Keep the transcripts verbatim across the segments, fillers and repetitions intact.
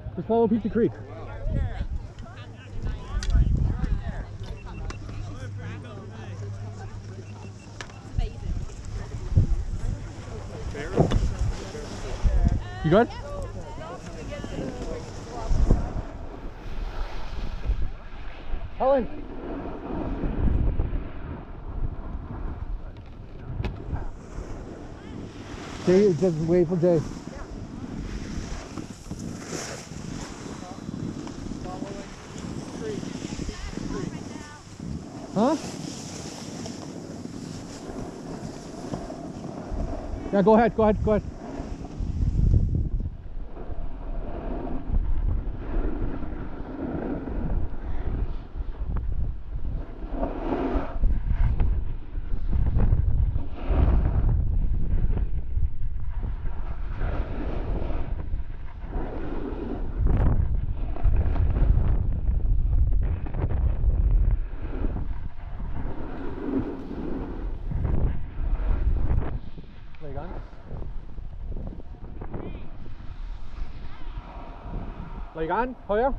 Just follow Pizza Creek. You good? Helen. Jay, just wait for Jay. Huh? Yeah, go ahead, go ahead, go ahead. Leg on, højre.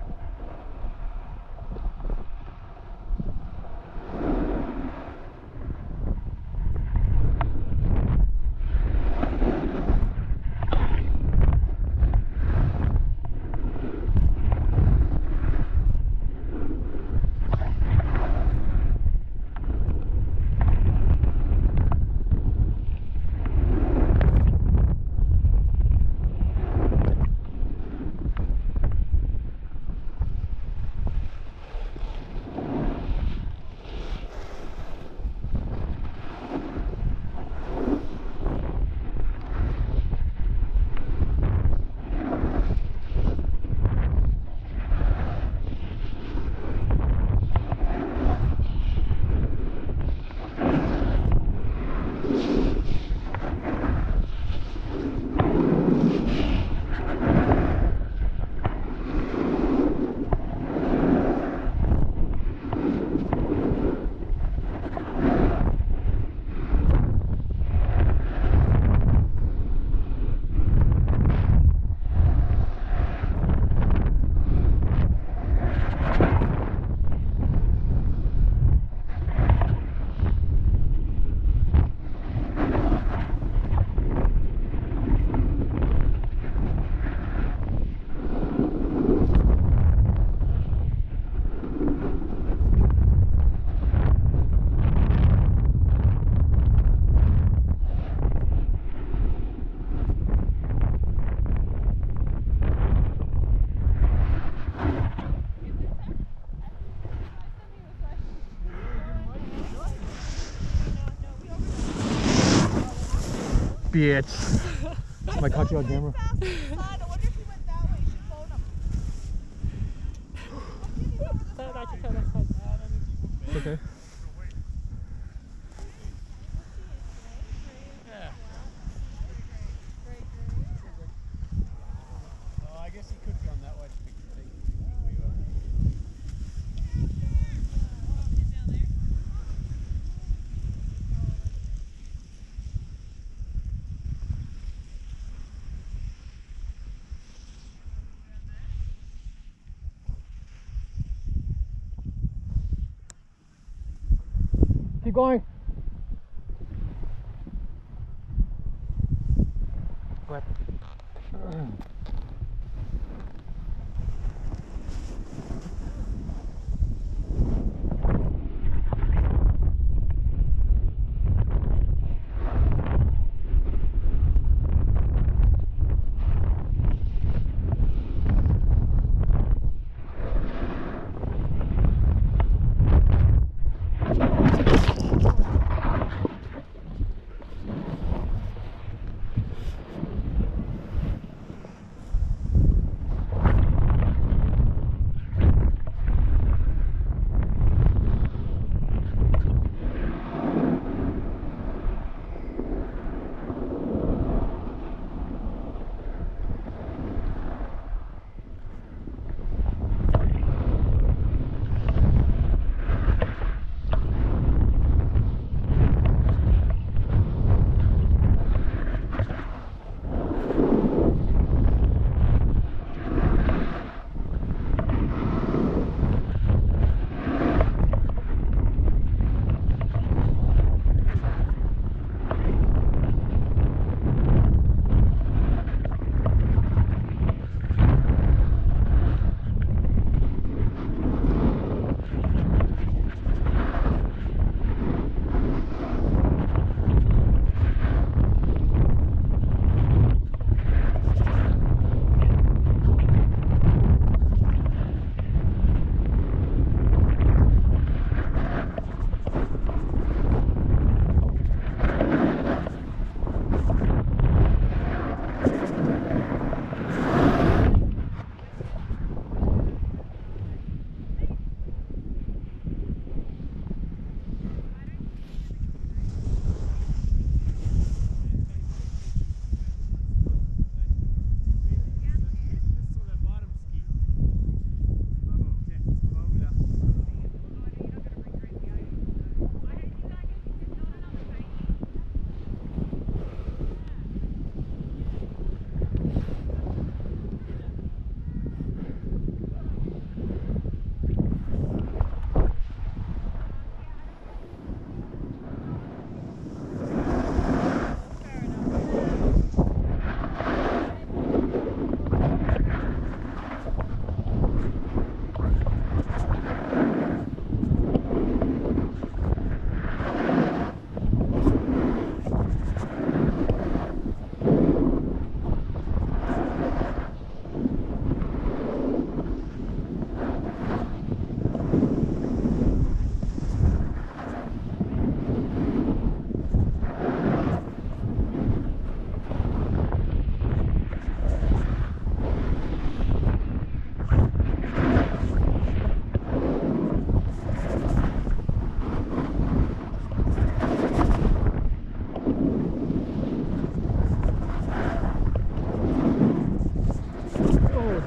Bitch. I caught you on camera. Okay. I guess he could have gone that way. Keep going. Go ahead.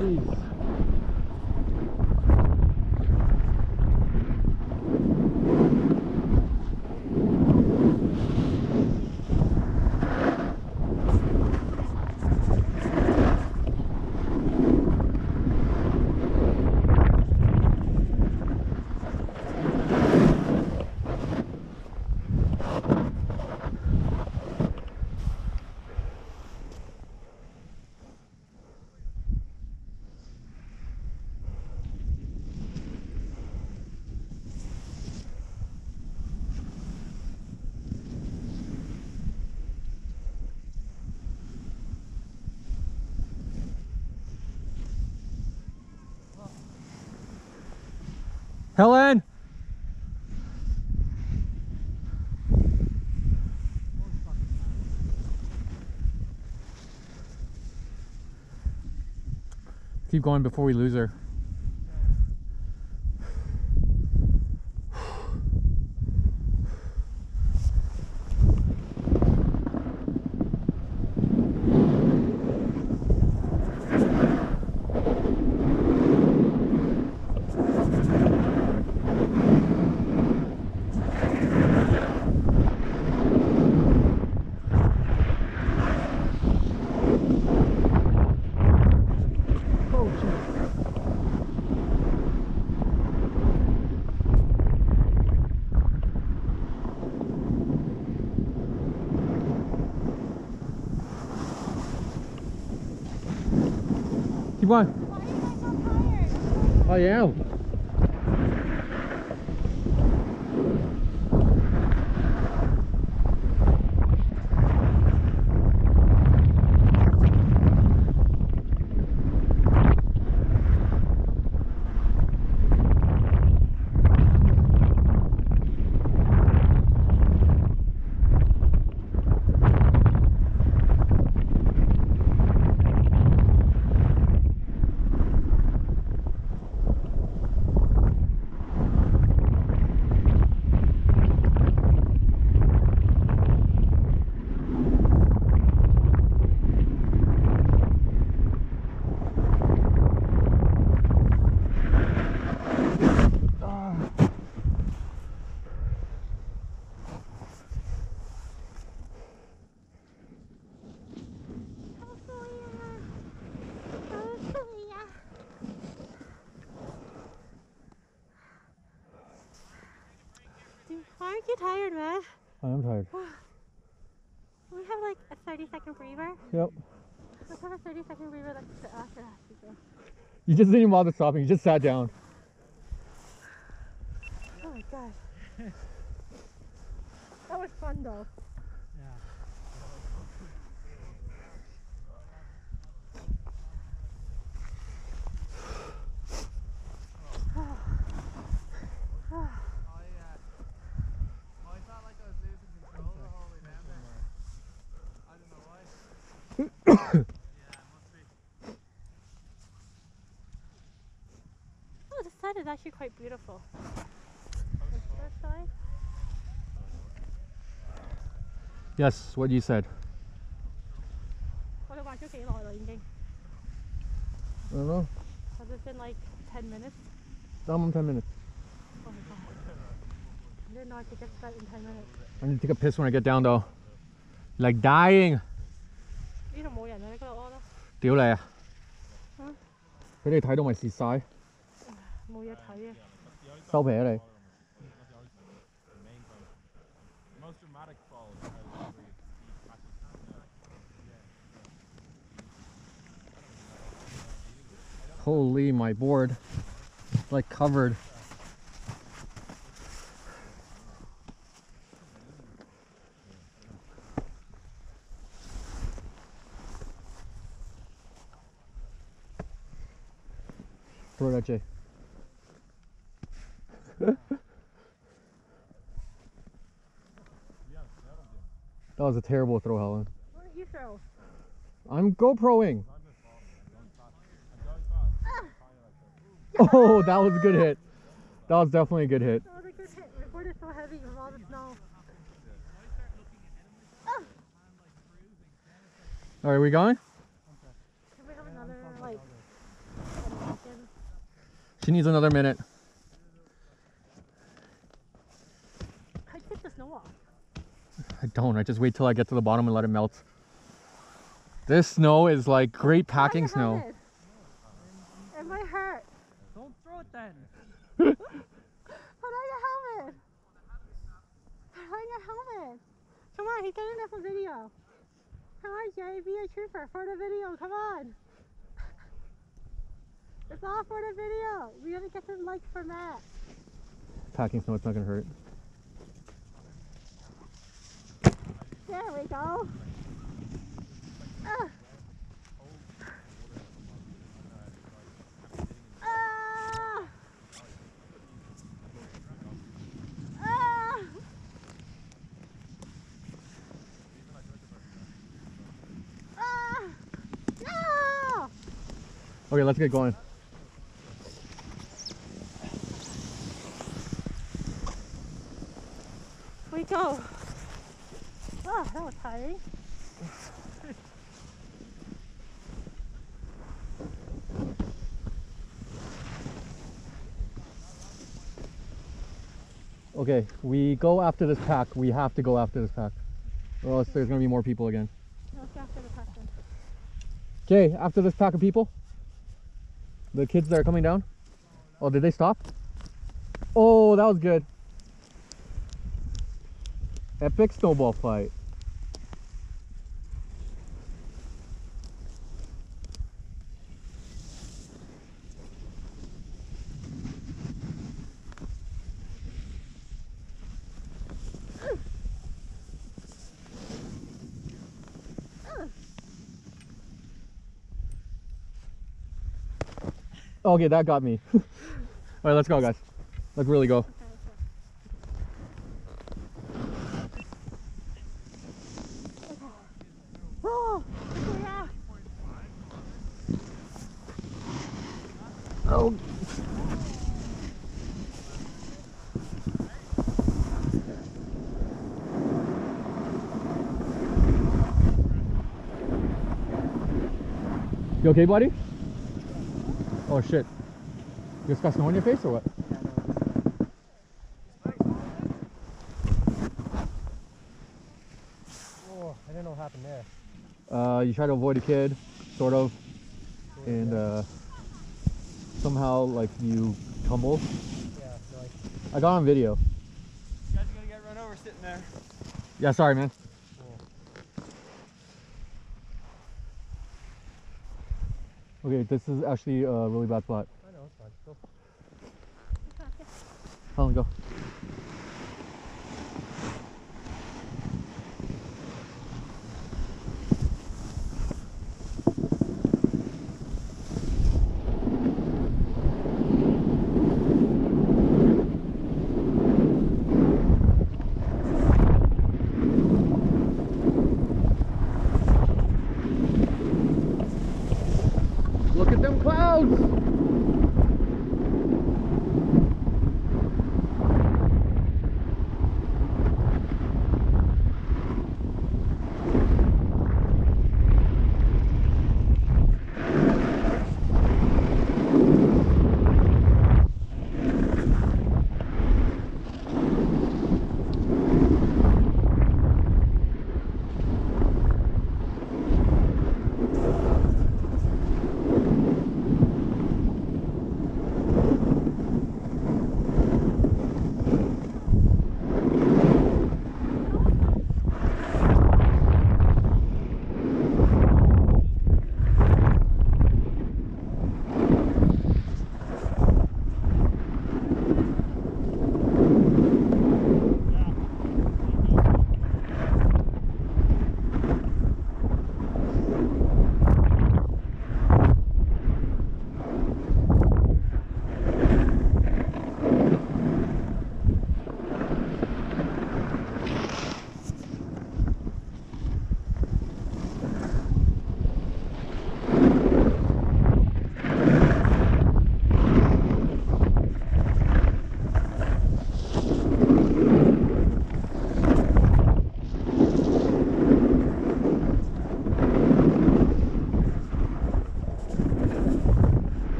Jeez. Helen! Keep going before we lose her. Keep going. Why are you guys so tired? I am. Aren't you tired, man? I am tired. We have like a thirty second breather. Yep. Let's have a thirty second breather like after that. People. You just didn't bother stopping. You just sat down. Oh my god. That was fun though. Oh, the sun is actually quite beautiful. This side. Yes, what you said. 我哋畫咗幾耐啦已經 I don't know. Has it been like ten minutes? I'm ten minutes. Oh my god. I didn't know I could get to that in ten minutes. I need to take a piss when I get down though. Like dying. 呢度冇人啊，你嗰度屙咯。 屌你啊！ 嗯？ 俾你睇到咪蝕晒？ 冇嘢睇啊！ 收皮啊你！ Holy, my board. It's like covered. Throw it at Jay. That was a terrible throw, Helen. What did you throw? I'm GoProing. Oh, that was a good hit. That was definitely a good hit. That was a good hit. My board is so heavy from all the snow. All right, we going? Can we have another like She needs another minute. I take the snow off. I don't. I just wait till I get to the bottom and let it melt. This snow is like great packing snow. Helmet. It might hurt. Don't throw it then. Put on your helmet. Put on your helmet. Come on, he's getting enough of video. Come on, Jay, be a trooper for the video. Come on. It's all for the video. We gotta get some likes for Matt. Packing snow, it's not gonna hurt. There we go. Uh. Ah. Ah. Ah. No. Okay, let's get going. We go. Oh, that was tiring. Okay, we go after this pack. We have to go after this pack. Or else there's gonna be more people again. Let's go after the person. Okay, after this pack of people. The kids that are coming down. Oh, did they stop? Oh, that was good. Epic snowball fight. Okay, that got me. All right, let's go, guys. Let's really go. Oh, yeah. Oh. You okay, buddy? Oh shit. You just got snow on your face or what? Oh, I didn't know what happened there. Uh, you try to avoid a kid, sort of, and uh, somehow like you tumble. Yeah, like. I got on video. You guys are gonna get run over sitting there. Yeah, sorry, man. Okay, this is actually a really bad spot. I know, it's fine. Go. Helen, go. Look at them clouds!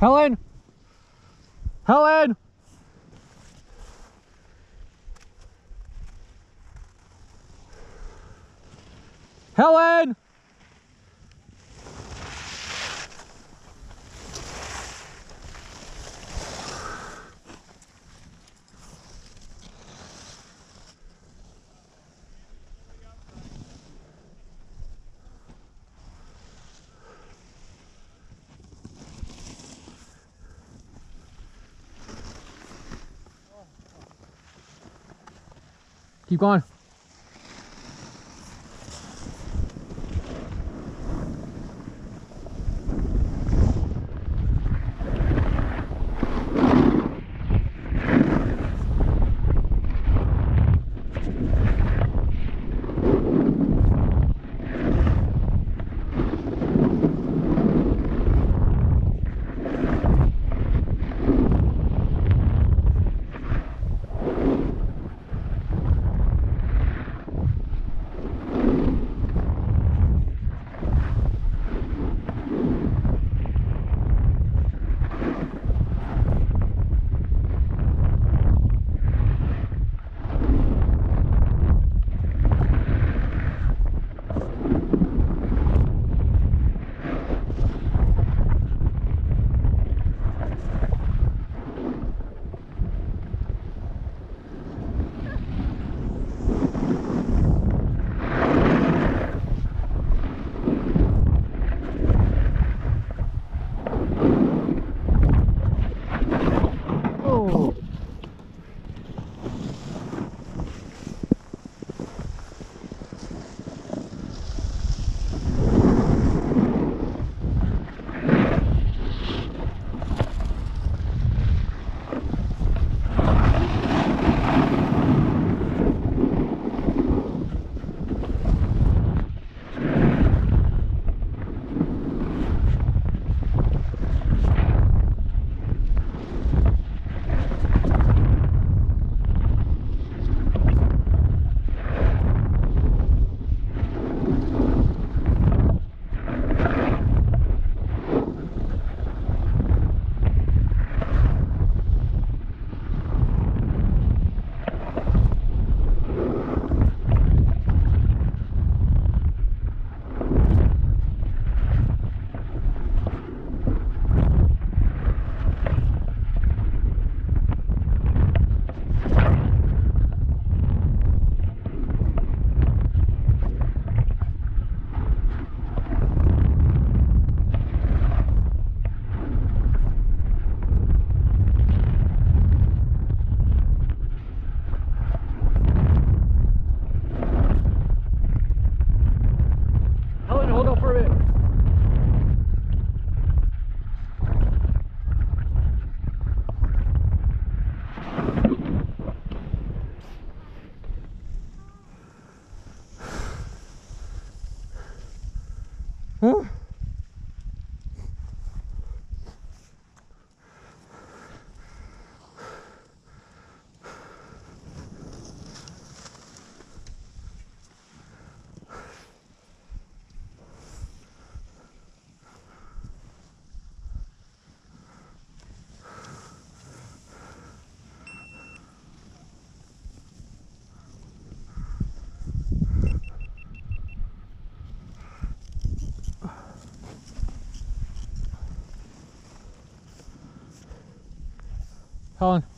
Helen! Helen! Helen! Keep going. Huh? Colin.